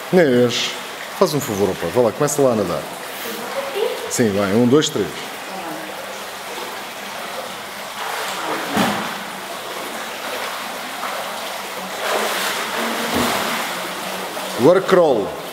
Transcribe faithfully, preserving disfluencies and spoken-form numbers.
Inês, faz um favor, opa, vai lá, começa lá a nadar. Sim, vai, um, dois, três. Agora crawl.